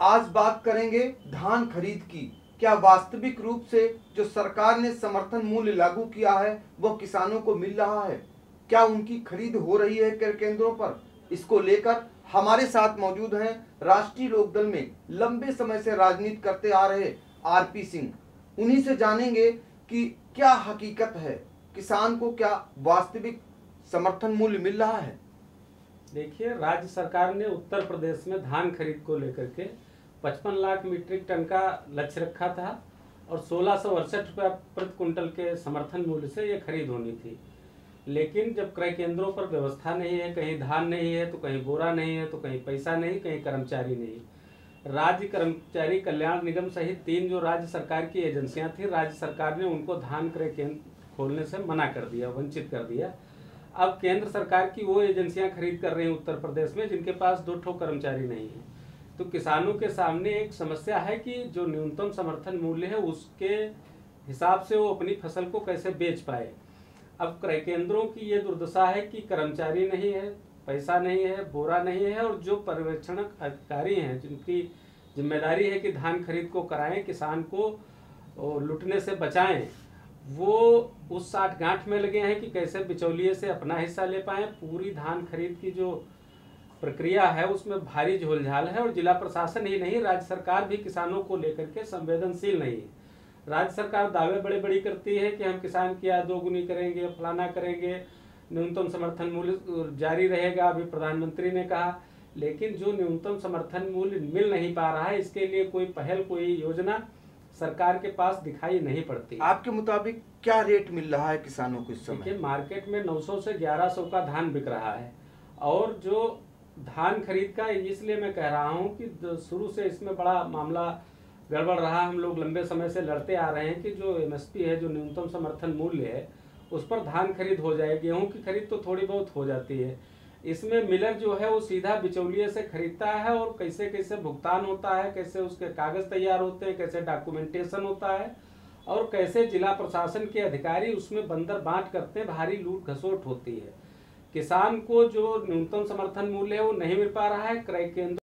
आज बात करेंगे धान खरीद की। क्या वास्तविक रूप से जो सरकार ने समर्थन मूल्य लागू किया है वह किसानों को मिल रहा है? क्या उनकी खरीद हो रही है क्रय केंद्रों पर? इसको लेकर हमारे साथ मौजूद हैं राष्ट्रीय लोकदल में लंबे समय से राजनीति करते आ रहे आरपी सिंह। उन्हीं से जानेंगे कि क्या हकीकत है, किसान को क्या वास्तविक समर्थन मूल्य मिल रहा है। देखिए, राज्य सरकार ने उत्तर प्रदेश में धान खरीद को लेकर के 55 लाख मीट्रिक टन का लक्ष्य रखा था और 1668 रुपया प्रति कुंटल के समर्थन मूल्य से ये खरीद होनी थी। लेकिन जब क्रय केंद्रों पर व्यवस्था नहीं है, कहीं धान नहीं है तो कहीं बोरा नहीं है तो कहीं पैसा नहीं, कहीं कर्मचारी नहीं। राज्य कर्मचारी कल्याण निगम सहित 3 जो राज्य सरकार की एजेंसियां थी, राज्य सरकार ने उनको धान क्रय केंद्र खोलने से मना कर दिया, वंचित कर दिया। अब केंद्र सरकार की वो एजेंसियां खरीद कर रही हैं उत्तर प्रदेश में जिनके पास 2 ठो कर्मचारी नहीं है। तो किसानों के सामने एक समस्या है कि जो न्यूनतम समर्थन मूल्य है उसके हिसाब से वो अपनी फसल को कैसे बेच पाए। अब क्रय केंद्रों की ये दुर्दशा है कि कर्मचारी नहीं है, पैसा नहीं है, बोरा नहीं है और जो पर्यवेक्षणक अधिकारी हैं जिनकी जिम्मेदारी है कि धान खरीद को कराएं, किसान को लुटने से बचाएं, वो उस साठगांठ में लगे हैं कि कैसे बिचौलिए से अपना हिस्सा ले पाएं। पूरी धान खरीद की जो प्रक्रिया है उसमें भारी झोलझाल है और जिला प्रशासन ही नहीं, राज्य सरकार भी किसानों को लेकर के संवेदनशील नहीं है। राज्य सरकार दावे बड़े बड़ी करती है कि हम किसान की आय दोगुनी करेंगे, फलाना करेंगे, न्यूनतम समर्थन मूल्य जारी रहेगा, अभी प्रधानमंत्री ने कहा। लेकिन जो न्यूनतम समर्थन मूल्य मिल नहीं पा रहा है, इसके लिए कोई पहल, कोई योजना सरकार के पास दिखाई नहीं पड़ती। आपके मुताबिक क्या रेट मिल रहा है किसानों को इस समय? मार्केट में 900 से 1100 का धान बिक रहा है। और जो धान खरीद का, इसलिए मैं कह रहा हूं कि शुरू से इसमें बड़ा मामला गड़बड़ रहा। हम लोग लंबे समय से लड़ते आ रहे हैं कि जो एमएसपी है, जो न्यूनतम समर्थन मूल्य है, उस पर धान खरीद हो जाए। गेहूं की खरीद तो थोड़ी बहुत हो जाती है, इसमें मिलर जो है वो सीधा बिचौलिए से खरीदता है और कैसे कैसे भुगतान होता है, कैसे उसके कागज तैयार होते हैं, कैसे डॉक्यूमेंटेशन होता है और कैसे जिला प्रशासन के अधिकारी उसमें बंदर बांट करते हैं, भारी लूट घसोट होती है। किसान को जो न्यूनतम समर्थन मूल्य है वो नहीं मिल पा रहा है। क्रय केंद्र